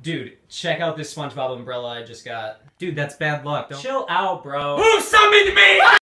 Dude, check out this SpongeBob umbrella I just got. Dude, that's bad luck. Don't... Chill out, bro. Who summoned me?